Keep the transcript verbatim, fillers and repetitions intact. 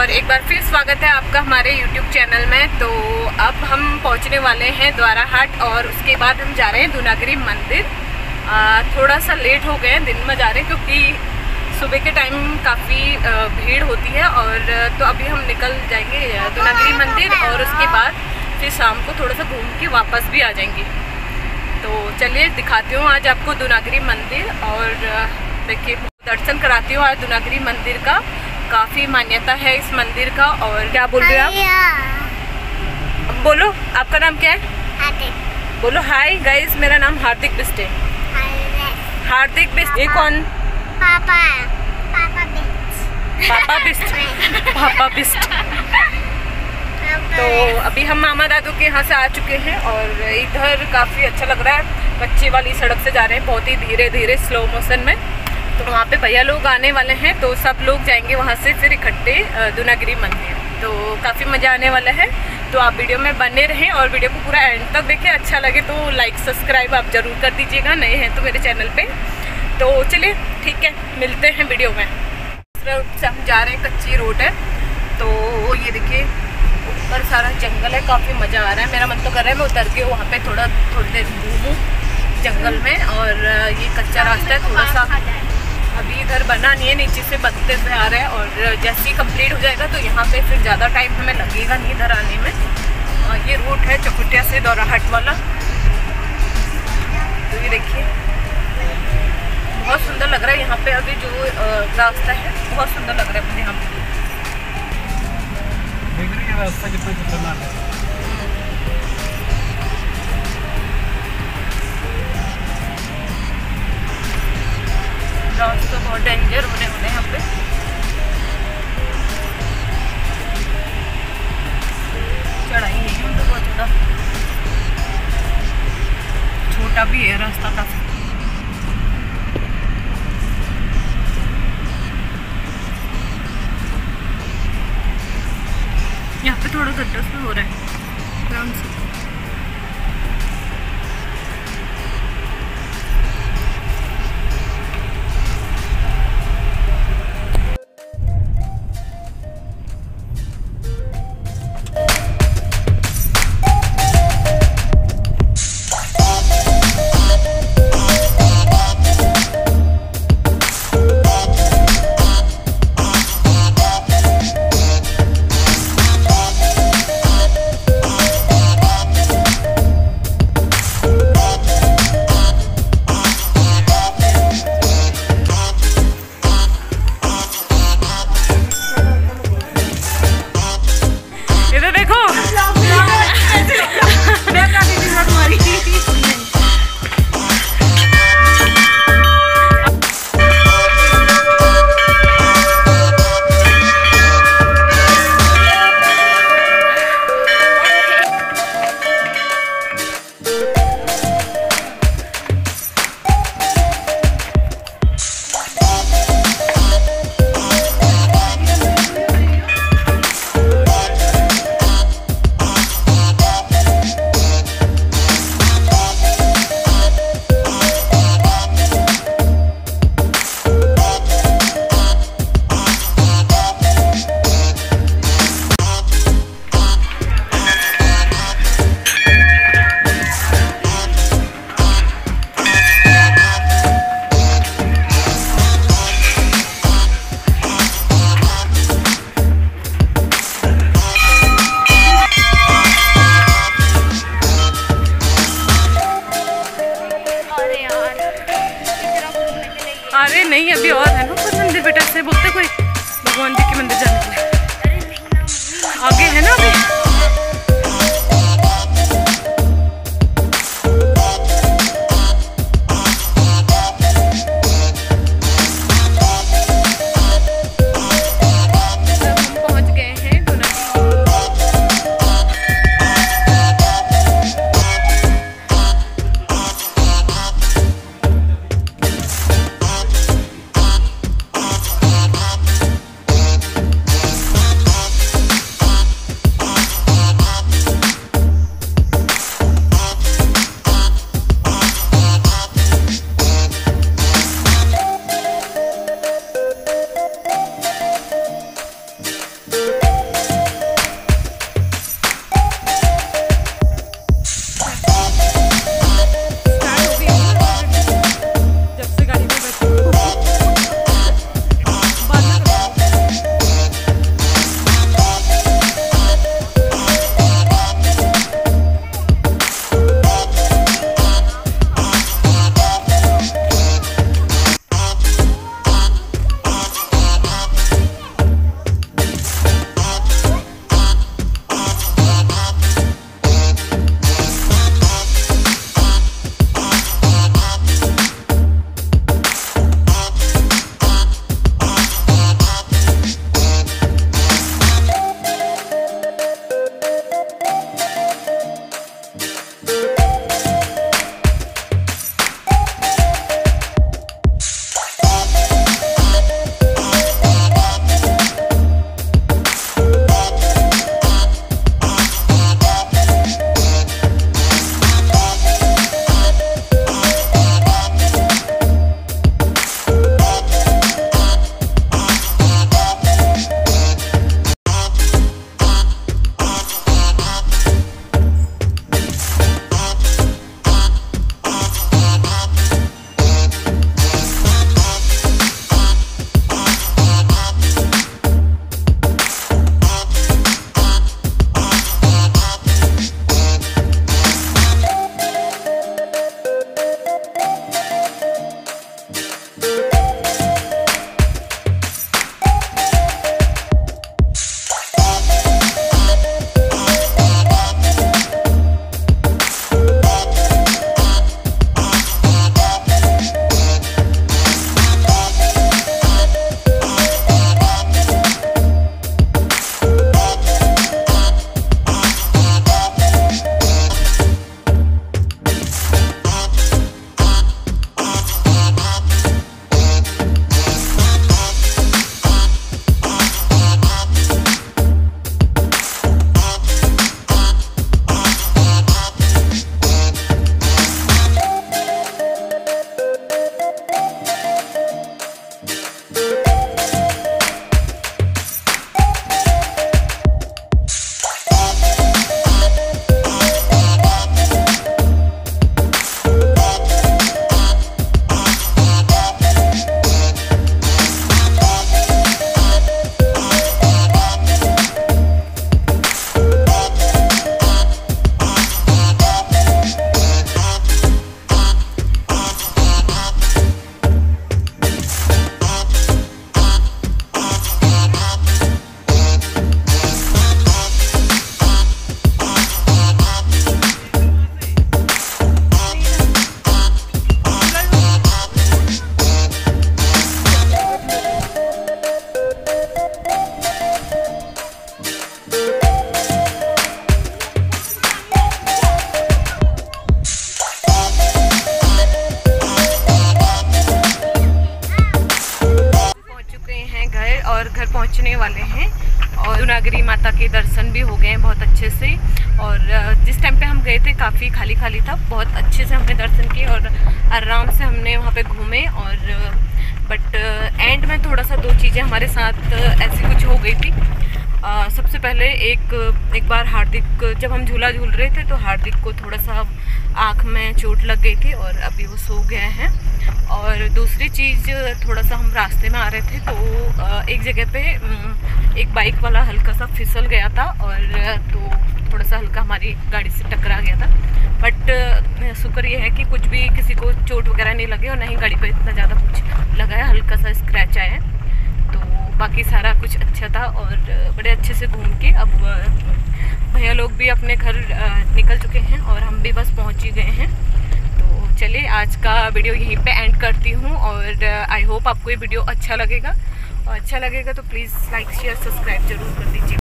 और एक बार फिर स्वागत है आपका हमारे यूट्यूब चैनल में। तो अब हम पहुंचने वाले हैं द्वारा हाट और उसके बाद हम जा रहे हैं दूनागिरी मंदिर। आ, थोड़ा सा लेट हो गए हैं, दिन में जा रहे हैं क्योंकि सुबह के टाइम काफ़ी भीड़ होती है। और तो अभी हम निकल जाएंगे दूनागिरी मंदिर और उसके बाद फिर शाम को थोड़ा सा घूम के वापस भी आ जाएंगे। तो चलिए दिखाती हूँ आज आपको दूनागिरी मंदिर और देखिए दर्शन कराती हूँ आज दूनागिरी मंदिर का। काफ़ी मान्यता है इस मंदिर का। और क्या बोल रहे हो आप? बोलो, आपका नाम क्या है? हार्दिक। बोलो हाय गाइस, मेरा नाम हार्दिक बिस्ट है। हार्दिक बिस्ट। ये कौन? पापा। पापा बिस्ट। पापा बिस्ट। पापा बिस्ट। तो अभी हम मामा दादू के यहाँ से आ चुके हैं और इधर काफ़ी अच्छा लग रहा है। कच्ची वाली सड़क से जा रहे हैं, बहुत ही धीरे धीरे स्लो मोशन में। तो वहाँ पे भैया लोग आने वाले हैं, तो सब लोग जाएंगे वहाँ से फिर इकट्ठे दूनागिरी मंदिर। तो काफ़ी मज़ा आने वाला है। तो आप वीडियो में बने रहें और वीडियो को पूरा एंड तक देखें। अच्छा लगे तो लाइक सब्सक्राइब आप ज़रूर कर दीजिएगा, नए हैं तो मेरे चैनल पे। तो चलिए ठीक है, मिलते हैं वीडियो में। रोड से हम जा रहे हैं, कच्ची रोड है। तो ये देखिए ऊपर सारा जंगल है, काफ़ी मज़ा आ रहा है। मेरा मन तो कर रहा है मैं उतर के वहाँ पे थोड़ा थोड़ी देर घूमूँ जंगल में। और ये कच्चा रास्ता है थोड़ा सा, अभी इधर बना नहीं है, नीचे से बनते हुए आ रहे हैं। और जैसे ही कंप्लीट हो जाएगा तो यहाँ पे फिर ज़्यादा टाइम हमें लगेगा नहीं इधर आने में। और ये रूट है चकुटिया से दौरा हाट वाला। तो ये देखिए बहुत सुंदर लग रहा है यहाँ पे। अभी जो रास्ता है बहुत सुंदर लग रहा है मुझे यहाँ पे। देख रही है रास्ता कितना खतरनाक है। रास्ता बहुत डेंजर होने वाले यहाँ पे। चढ़ाई नहीं है तो बहुत ज़्यादा, छोटा भी है रास्ता काफी। यहाँ पे थोड़ा गड्ढा सा हो रहा है आराम से। अरे नहीं, अभी और है ना कुछ मंदिर बेटा से बोलते कोई भगवान जी के मंदिर जाने के लिए आगे है ना अभी। दुनागिरी माता के दर्शन भी हो गए हैं बहुत अच्छे से। और जिस टाइम पे हम गए थे काफ़ी खाली खाली था, बहुत अच्छे से हमने दर्शन किए और आराम से हमने वहाँ पे घूमे। और बट एंड में थोड़ा सा दो चीज़ें हमारे साथ ऐसी कुछ हो गई थी। आ, सबसे पहले एक एक बार हार्दिक, जब हम झूला झूल रहे थे तो हार्दिक को थोड़ा सा आँख में चोट लग गई थी और अभी वो सो गए हैं। और दूसरी चीज़, थोड़ा सा हम रास्ते में आ रहे थे तो आ, एक जगह पे एक बाइक वाला हल्का सा फिसल गया था और तो थोड़ा सा हल्का हमारी गाड़ी से टकरा गया था। बट शुक्र ये है कि कुछ भी किसी को चोट वगैरह नहीं लगी और ना ही गाड़ी पे इतना ज़्यादा कुछ लगा है, हल्का सा स्क्रैच आया है। तो बाकी सारा कुछ अच्छा था और बड़े अच्छे से घूम के अब भैया लोग भी अपने घर निकल चुके हैं और हम भी बस पहुंच ही गए हैं। तो चलिए आज का वीडियो यहीं पे एंड करती हूँ और आई होप आपको ये वीडियो अच्छा लगेगा, और अच्छा लगेगा तो प्लीज़ लाइक शेयर सब्सक्राइब जरूर कर दीजिए।